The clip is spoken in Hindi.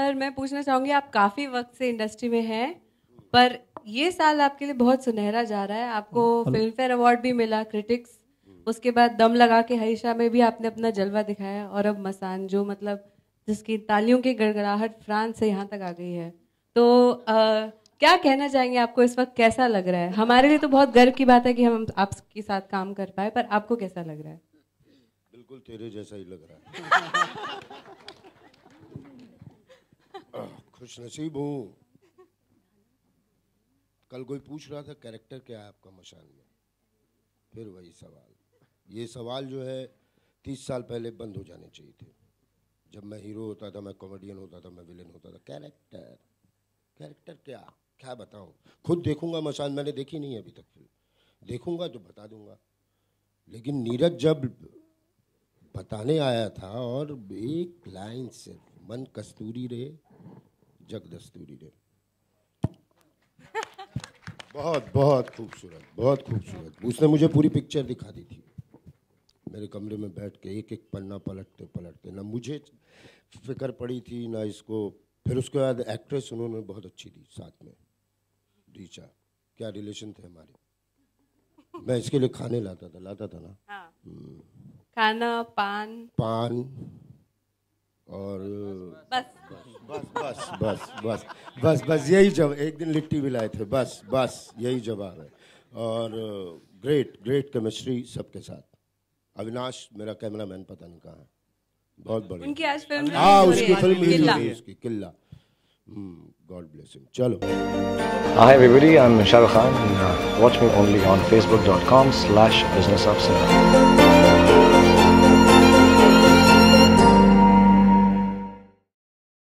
सर मैं पूछना चाहूँगी, आप काफ़ी वक्त से इंडस्ट्री में हैं, पर ये साल आपके लिए बहुत सुनहरा जा रहा है। आपको फिल्म फेयर अवार्ड भी मिला, क्रिटिक्स, उसके बाद दम लगा के हरीशा में भी आपने अपना जलवा दिखाया, और अब मसान, जो मतलब जिसकी तालियों की गड़गड़ाहट फ्रांस से यहाँ तक आ गई है। तो क्या कहना चाहेंगे, आपको इस वक्त कैसा लग रहा है? हमारे लिए तो बहुत गर्व की बात है कि हम आपके साथ काम कर पाए, पर आपको कैसा लग रहा है? बिल्कुल तेरे जैसा ही लग रहा है। खुश नसीब हूँ। कल कोई पूछ रहा था कैरेक्टर क्या है आपका मशान में, फिर वही सवाल। ये सवाल जो है 30 साल पहले बंद हो जाने चाहिए थे। जब मैं हीरो होता था, मैं कॉमेडियन होता था, मैं विलेन होता था। कैरेक्टर क्या क्या बताऊं? खुद देखूंगा मशान, मैंने देखी नहीं है अभी तक फिल्म, देखूंगा तो बता दूंगा। लेकिन नीरज जब बताने आया था, और एक लाइन सिर्फ, मन कस्तूरी रे जग दस्तूरी रे, बहुत बहुत खूबसूरत, बहुत खूबसूरत। उसने मुझे पूरी पिक्चर दिखा दी थी मेरे कमरे में बैठ के, एक एक पन्ना पलटते पलटते। ना मुझे फिक्र पड़ी थी ना इसको। फिर उसके बाद एक्ट्रेस उन्होंने बहुत अच्छी दी साथ में, रीचा। क्या रिलेशन थे हमारे। मैं इसके लिए खाने लाता था ना। हाँ। खाना, पान और बस यही जवाब। एक दिन लिट्टी भी लाए थे, बस यही जवाब है। और ग्रेट केमिस्ट्री सबके साथ। अविनाश मेरा कैमरामैन पता नहीं कहाँ है, बहुत बढ़िया। उनकी आज फिल्म उसकी फिल्म रिलीज हुई, उसकी किल्ला। God bless him. चलो। Hi everybody, I'm Shah Rukh Khan. Watch me only on facebook.com/businessofcinema.